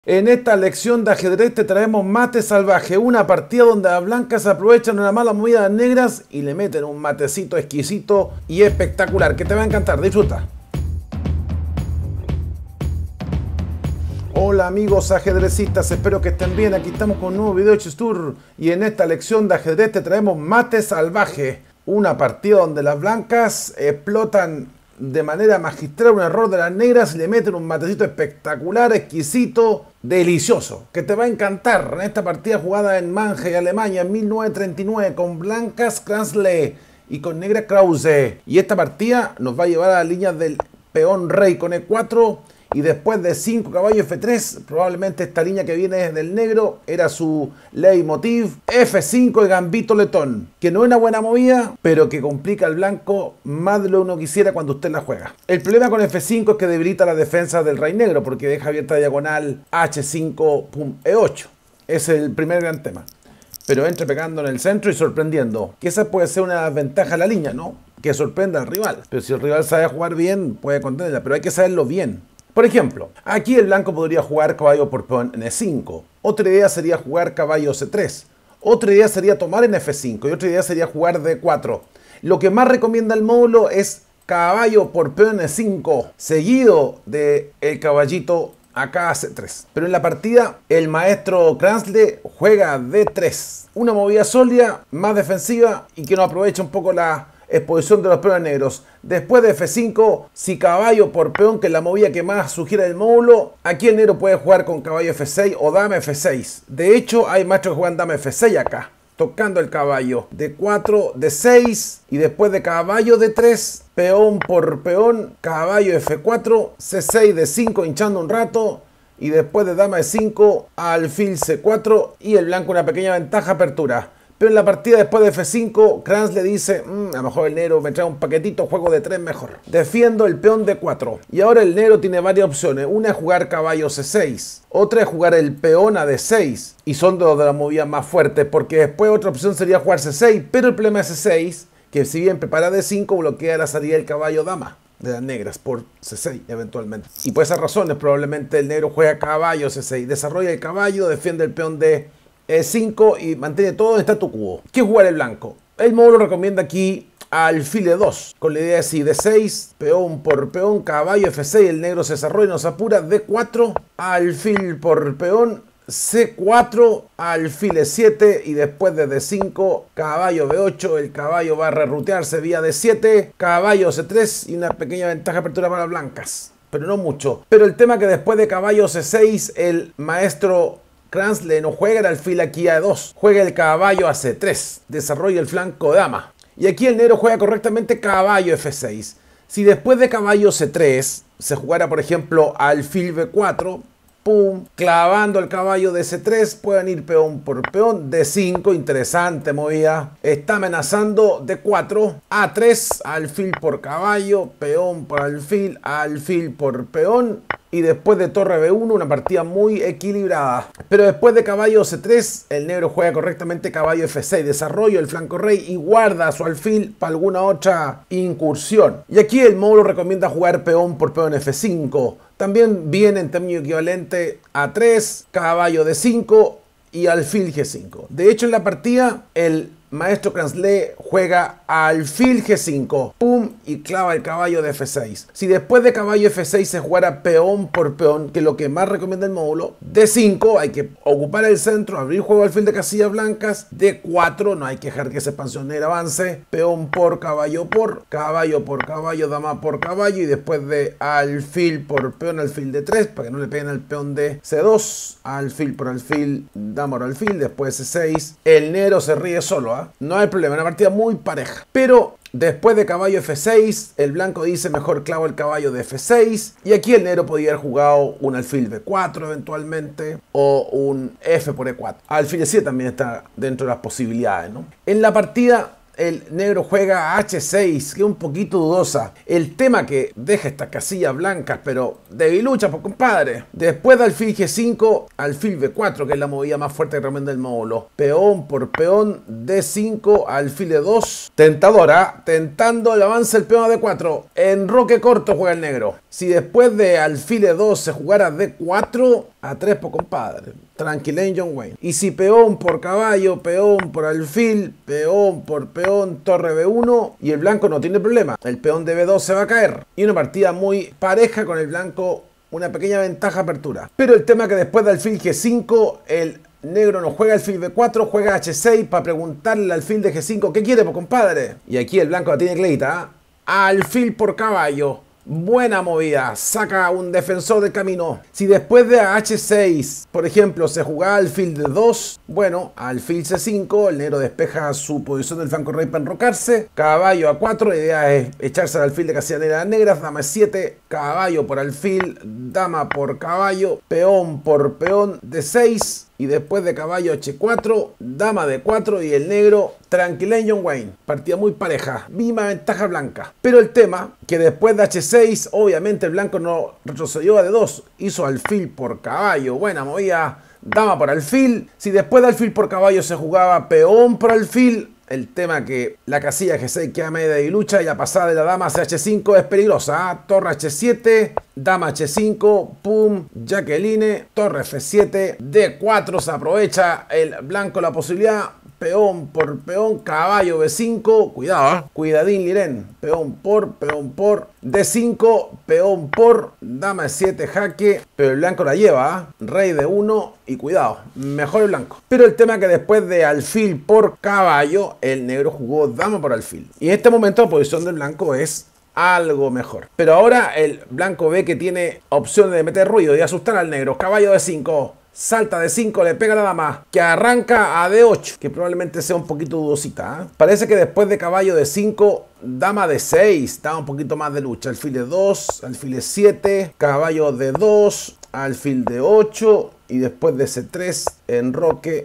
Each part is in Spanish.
En esta lección de ajedrez te traemos mate salvaje, una partida donde las blancas aprovechan una mala movida de las negras y le meten un matecito exquisito y espectacular que te va a encantar. Disfruta. Hola amigos ajedrecistas, espero que estén bien. Aquí estamos con un nuevo video de Chess y en esta lección de ajedrez te traemos mate salvaje, una partida donde las blancas explotan de manera magistral un error de las negras y le meten un matecito espectacular, exquisito, delicioso, que te va a encantar. En esta partida jugada en Mannheim, Alemania, en 1939, con blancas Kranzle y con negra Krause. Y esta partida nos va a llevar a la línea del peón rey con E4 y después de 5 caballo F3, probablemente esta línea que viene desde el negro era su leitmotiv, F5 y gambito letón, que no es una buena movida, pero que complica al blanco más de lo que uno quisiera cuando usted la juega. El problema con F5 es que debilita la defensa del rey negro, porque deja abierta diagonal H5, pum, E8. Ese es el primer gran tema. Pero entra pegando en el centro y sorprendiendo, que esa puede ser una ventaja a la línea, ¿no? Que sorprenda al rival. Pero si el rival sabe jugar bien, puede contenerla, pero hay que saberlo bien. Por ejemplo, aquí el blanco podría jugar caballo por peón en E5. Otra idea sería jugar caballo C3. Otra idea sería tomar en F5. Y otra idea sería jugar D4. Lo que más recomienda el módulo es caballo por peón en E5, seguido del caballito acá C3. Pero en la partida el maestro Kranzle juega D3. Una movida sólida, más defensiva y que nos aprovecha un poco la exposición de los peones negros. Después de F5, si caballo por peón, que es la movida que más sugiere el módulo, aquí el negro puede jugar con caballo F6 o dama F6. De hecho, hay maestros que juegan dama F6 acá, tocando el caballo. D4, D6 y después de caballo D3, peón por peón, caballo F4, C6, D5 hinchando un rato. Y después de dama E5, alfil C4 y el blanco una pequeña ventaja apertura. Pero en la partida después de F5, Kranzle dice, a lo mejor el negro me trae un paquetito, juego de 3 mejor. Defiendo el peón D4. Y ahora el negro tiene varias opciones. Una es jugar caballo C6. Otra es jugar el peón a D6. Y son dos de las movidas más fuertes, porque después otra opción sería jugar C6. Pero el problema es C6, que si bien prepara D5, bloquea la salida del caballo dama de las negras por C6 eventualmente. Y por esas razones probablemente el negro juega caballo C6. Desarrolla el caballo, defiende el peón D5 y mantiene todo en statu quo. ¿Qué jugar el blanco? El módulo recomienda aquí alfil E2, con la idea de si D6, peón por peón, caballo F6, el negro se desarrolla y nos apura, D4, alfil por peón, C4, alfil E7 y después de D5, caballo B8, el caballo va a rerutearse vía D7, caballo C3 y una pequeña ventaja de apertura para blancas, pero no mucho. Pero el tema que después de caballo C6, el maestro Kranzle no juega el alfil aquí a E2, juega el caballo a C3, desarrolla el flanco dama. Y aquí el negro juega correctamente caballo F6. Si después de caballo C3 se jugara, por ejemplo, alfil B4, pum, clavando el caballo de C3, pueden ir peón por peón, D5, interesante movida. Está amenazando D4, A3, alfil por caballo, peón por alfil por peón. Y después de torre B1, una partida muy equilibrada. Pero después de caballo C3, el negro juega correctamente caballo F6. Desarrollo el flanco rey y guarda su alfil para alguna otra incursión. Y aquí el módulo recomienda jugar peón por peón F5. También viene en término equivalente A3, caballo D5 y alfil G5. De hecho, en la partida, el maestro Kranzle juega alfil G5, pum, y clava el caballo de F6. Si después de caballo F6 se jugara peón por peón, que es lo que más recomienda el módulo, D5, hay que ocupar el centro, abrir juego alfil de casillas blancas, D4, no hay que dejar que esa expansión negra avance, peón por caballo, dama por caballo, y después de alfil por peón, alfil D3, para que no le peguen al peón de C2, alfil por alfil, dama por alfil, después C6, el negro se ríe solo, no hay problema, una partida muy pareja. Pero después de caballo F6, el blanco dice mejor clavo el caballo de F6. Y aquí el negro podría haber jugado un alfil B4 eventualmente, o un F por E4. Alfil E7 también está dentro de las posibilidades, ¿no? En la partida el negro juega H6, que es un poquito dudosa. El tema que deja estas casillas blancas, pero debilucha, pues compadre. Después de alfil G5, alfil B4, que es la movida más fuerte que recomienda el módulo. Peón por peón, D5, alfil E2. Tentadora, tentando el avance del peón a D4. Enroque corto juega el negro. Si después de alfil E2 se jugara D4, A3, pues compadre. Tranquilén John Wayne. Y si peón por caballo, peón por alfil, peón por peón, torre B1, y el blanco no tiene problema. El peón de B2 se va a caer. Y una partida muy pareja con el blanco, una pequeña ventaja apertura. Pero el tema que después de alfil G5, el negro no juega alfil B4, juega H6 para preguntarle al alfil de G5, ¿qué quiere, pues compadre? Y aquí el blanco la tiene clarita, ¿eh? Alfil por caballo. Buena movida, saca un defensor del camino. Si después de H6, por ejemplo, se jugaba alfil de 2, bueno, alfil C5, el negro despeja su posición del flanco rey para enrocarse. Caballo A4, la idea es echarse al alfil de casilla negra negras. Dama E7, caballo por alfil, dama por caballo, peón por peón D6. Y después de caballo H4, dama D4 y el negro tranquilén John Wayne. Partida muy pareja, misma ventaja blanca. Pero el tema, que después de H6, obviamente el blanco no retrocedió a D2. Hizo alfil por caballo, buena movida, dama por alfil. Si después de alfil por caballo se jugaba peón por alfil, el tema que la casilla G6 queda media de lucha y la pasada de la dama hacia H5 es peligrosa, ¿eh? Torre H7, dama H5, pum, Jacqueline, torre F7, D4, se aprovecha el blanco la posibilidad, peón por peón, caballo B5, cuidado, ¿eh? Cuidadín Liren, peón por, D5, peón por, dama E7, jaque, pero el blanco la lleva, ¿eh? Rey D1 y cuidado, mejor el blanco. Pero el tema que después de alfil por caballo, el negro jugó dama por alfil. Y en este momento la posición del blanco es algo mejor. Pero ahora el blanco ve que tiene opción de meter ruido y asustar al negro. Caballo D5. Salta de 5, le pega a la dama, que arranca a D8, que probablemente sea un poquito dudosita, ¿eh? Parece que después de caballo de 5, dama de 6, da un poquito más de lucha. Alfil de 2, alfil de 7, caballo de 2, alfil de 8, y después de C3, enroque,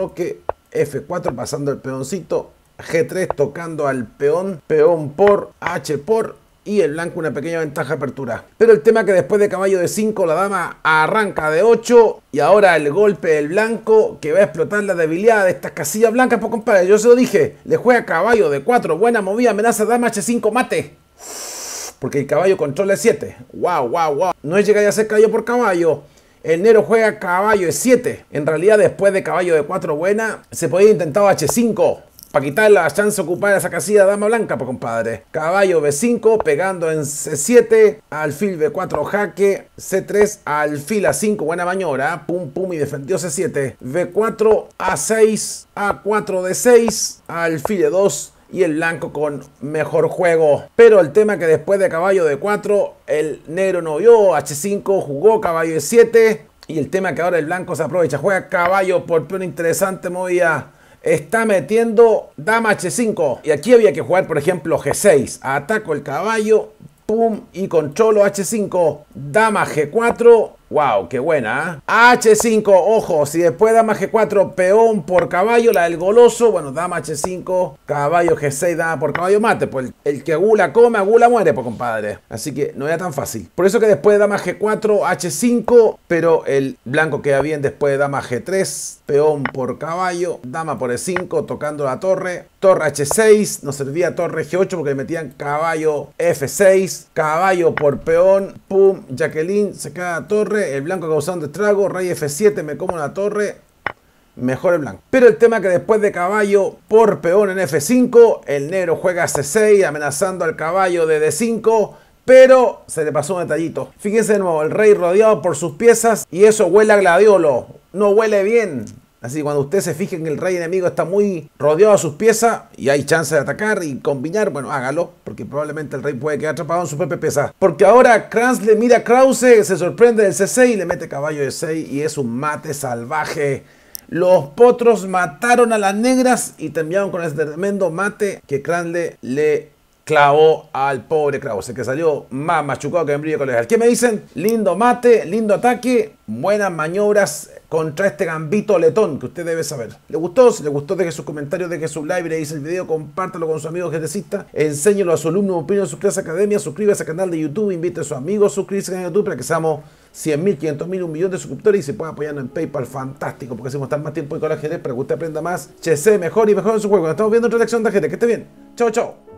F4 pasando el peoncito, G3 tocando al peón, peón por, H por, y el blanco una pequeña ventaja de apertura. Pero el tema que después de caballo de 5 la dama arranca de 8 y ahora el golpe del blanco que va a explotar la debilidad de estas casillas blancas. Pues compadre, yo se lo dije, le juega caballo de 4, buena movida, amenaza dama H5, mate. Porque el caballo controla E7. Wow. No es llegar a ser caballo por caballo. El negro juega caballo E7. En realidad después de caballo de 4 buena, se podía intentar H5. Para quitar la chance de ocupar esa casilla de dama blanca, pues compadre. Caballo B5, pegando en C7, alfil B4 jaque, C3, alfil A5, buena maniobra, pum pum y defendió C7, B4, A6, A4 D6, alfil E2 y el blanco con mejor juego. Pero el tema que después de caballo D4, el negro no vio, H5, jugó caballo E7 y el tema que ahora el blanco se aprovecha, juega caballo por peón, interesante movida. Está metiendo dama H5 y aquí había que jugar por ejemplo G6, ataco el caballo, pum, y controlo H5, dama G4, wow, qué buena, ¿eh? H5, ojo, si después dama G4, peón por caballo, la del goloso, bueno, dama H5, caballo G6, dama por caballo, mate, pues el que agula come, agula muere, pues compadre, así que no era tan fácil. Por eso que después de dama G4, H5, pero el blanco queda bien después de dama G3, peón por caballo, dama por E5, tocando la torre, torre H6, nos servía torre G8 porque metían caballo F6, caballo por peón, pum, Jacqueline, se queda la torre, el blanco causando estrago, rey F7, me como la torre, mejor el blanco. Pero el tema que después de caballo por peón en F5, el negro juega C6 amenazando al caballo de D5, pero se le pasó un detallito. Fíjense de nuevo, el rey rodeado por sus piezas y eso huele a gladiolo, no huele bien. Así que cuando usted se fije que el rey enemigo está muy rodeado a sus piezas y hay chance de atacar y combinar, bueno, hágalo, porque probablemente el rey puede quedar atrapado en su propia pieza. Porque ahora Kranz le mira a Krause, se sorprende del C6 y le mete caballo de 6 y es un mate salvaje. Los potros mataron a las negras y terminaron con ese tremendo mate que Kranz le clavó al pobre Krause, que salió más machucado que membrillo colegial. ¿Qué me dicen? Lindo mate, lindo ataque, buenas maniobras contra este gambito letón que usted debe saber. ¿Le gustó? Si le gustó, deje sus comentarios, deje su like, revise el video, compártalo con sus amigos ajedrecistas, enséñelo a su alumno, opinión en su clase academia, suscríbase al canal de YouTube, invite a sus amigos a suscribirse al canal de YouTube para que seamos 100.000, 500.000, 1.000.000 de suscriptores y se pueda apoyarnos en PayPal. Fantástico, porque hacemos estar más tiempo con el ajedrez para que usted aprenda más, mejor y mejor en su juego. Nos estamos viendo en otra lección de ajedrez. Que esté bien. Chao, chao.